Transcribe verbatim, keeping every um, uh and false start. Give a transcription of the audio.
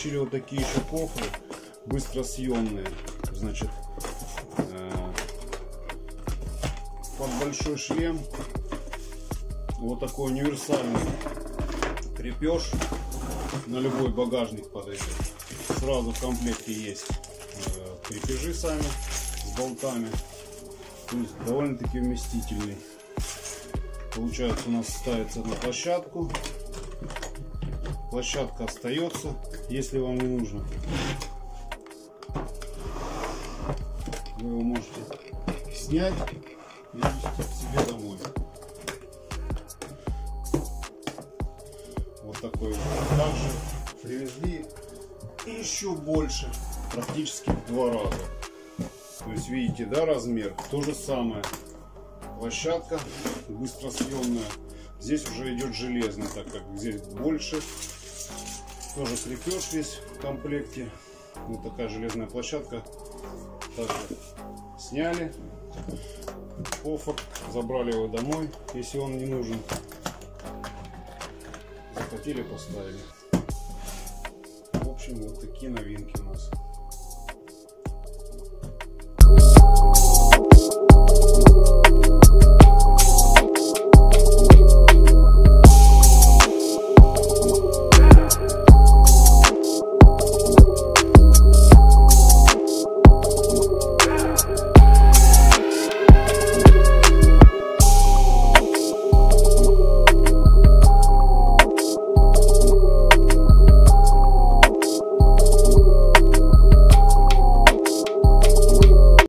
получили вот такие еще кофры быстросъемные. Значит, под большой шлем вот такой универсальный крепеж на любой багажник подойдет. Сразу в комплекте есть крепежи сами с болтами, то есть довольно-таки вместительный. Получается, у нас ставится на площадку, площадка остается, если вам не нужно, вы его можете снять и везти к себе домой. Вот такой вот. Также привезли еще больше, практически в два раза. То есть видите, да, размер то же самое. Площадка быстросъемная. Здесь уже идет железная, так как здесь больше. Тоже крепеж весь в комплекте. Вот такая железная площадка. Также сняли кофр, забрали его домой, если он не нужен. Захотели, поставили. В общем, вот такие новинки у нас.